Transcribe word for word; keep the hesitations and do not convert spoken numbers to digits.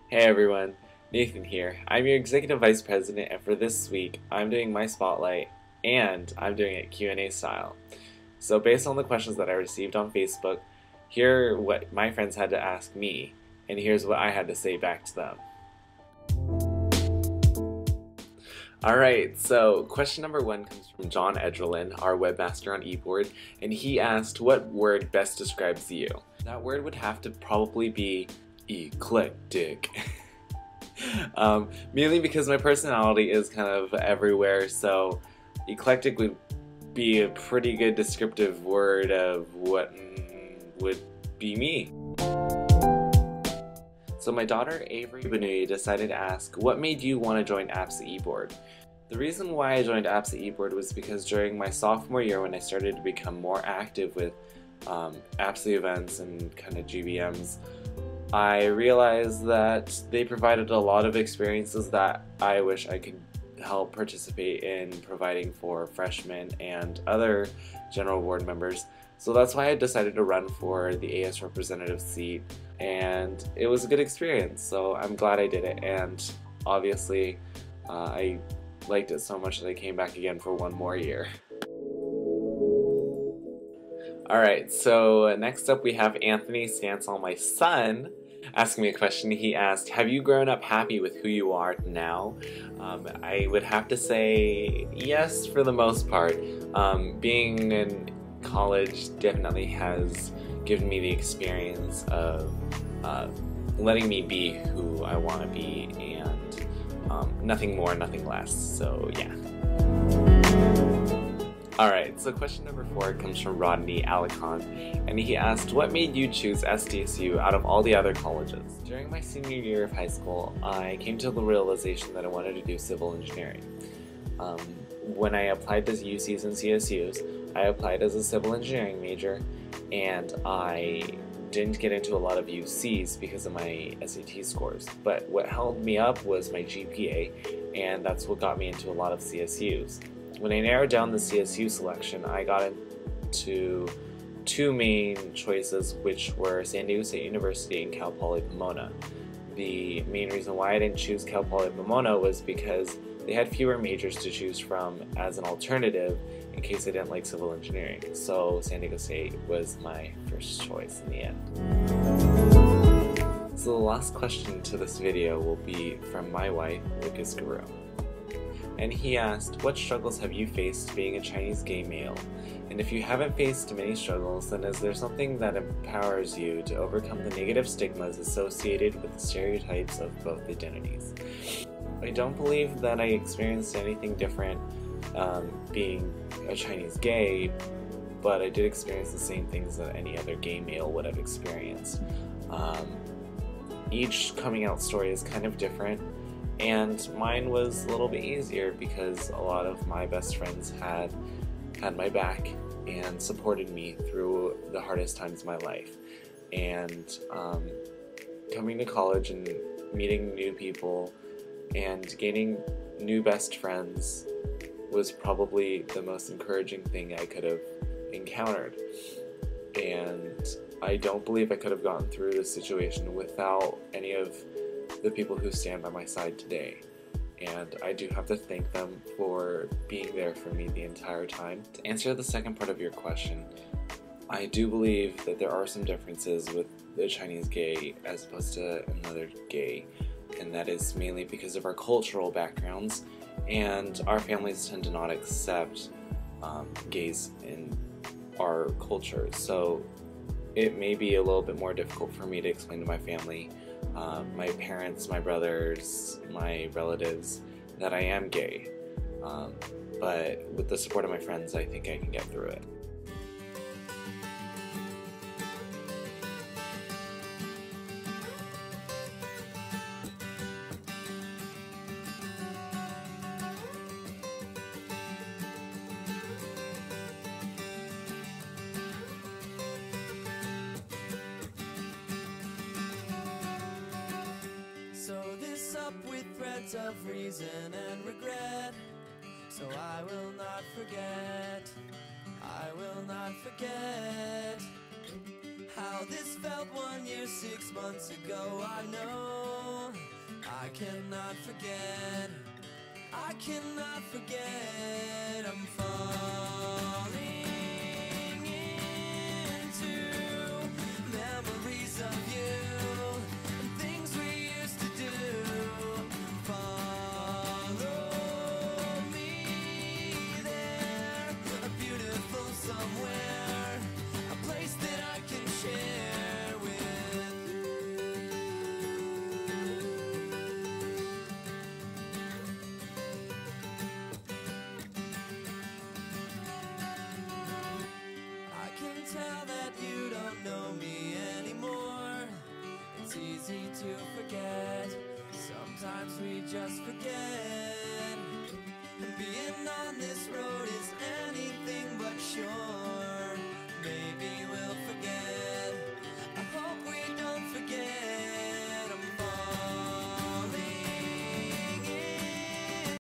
Hey everyone, Nathan here. I'm your Executive Vice President, and for this week, I'm doing my spotlight, and I'm doing it Q and A style. So based on the questions that I received on Facebook, here are what my friends had to ask me, and here's what I had to say back to them. Alright, so question number one comes from John Edgerlin, our webmaster on eBoard, and he asked what word best describes you. That word would have to probably be eclectic. um, mainly because my personality is kind of everywhere, so eclectic would be a pretty good descriptive word of what mm, would be me. So my daughter Avery Benui decided to ask, what made you want to join APSA eBoard? The reason why I joined APSA eBoard was because during my sophomore year when I started to become more active with um, APSA events and kind of G B Ms, I realized that they provided a lot of experiences that I wish I could help participate in providing for freshmen and other general board members. So that's why I decided to run for the A S representative seat, and it was a good experience, so I'm glad I did it, and obviously uh, I liked it so much that I came back again for one more year. Alright, so next up we have Anthony Stansel, my son, asking me a question. He asked, have you grown up happy with who you are now? Um, I would have to say yes for the most part. Um, being in college definitely has given me the experience of uh, letting me be who I want to be, and um, nothing more, nothing less, so yeah. Alright, so question number four comes from Rodney Alicon, and he asked, what made you choose S D S U out of all the other colleges? During my senior year of high school, I came to the realization that I wanted to do civil engineering. Um, when I applied to U Cs and C S Us, I applied as a civil engineering major, and I didn't get into a lot of U Cs because of my S A T scores. But what held me up was my G P A, and that's what got me into a lot of C S Us. When I narrowed down the C S U selection, I got into two main choices, which were San Diego State University and Cal Poly Pomona. The main reason why I didn't choose Cal Poly Pomona was because they had fewer majors to choose from as an alternative in case I didn't like civil engineering. So San Diego State was my first choice in the end. So the last question to this video will be from my wife, Lucas Guru. And he asked, what struggles have you faced being a Chinese gay male? And if you haven't faced many struggles, then is there something that empowers you to overcome the negative stigmas associated with the stereotypes of both identities? I don't believe that I experienced anything different um, being a Chinese gay, but I did experience the same things that any other gay male would have experienced. Um, each coming out story is kind of different, and mine was a little bit easier because a lot of my best friends had had my back and supported me through the hardest times of my life. And um, coming to college and meeting new people and gaining new best friends was probably the most encouraging thing I could have encountered. And I don't believe I could have gotten through this situation without any of the people who stand by my side today, and I do have to thank them for being there for me the entire time. To answer the second part of your question, I do believe that there are some differences with the Chinese gay as opposed to another gay, and that is mainly because of our cultural backgrounds, and our families tend to not accept um, gays in our culture, so it may be a little bit more difficult for me to explain to my family, Uh, my parents, my brothers, my relatives, that I am gay. Um, but with the support of my friends, I think I can get through it. With threads of reason and regret, so I will not forget, I will not forget how this felt one year, six months ago. I know I cannot forget, I cannot forget. I'm falling into memories of you and things we used to do. Follow me there, a beautiful somewhere, a place that I can share with you. I can tell that you don't know me anymore. It's easy to forget, sometimes we just forget. And being on this road is anything but sure. Maybe we'll forget.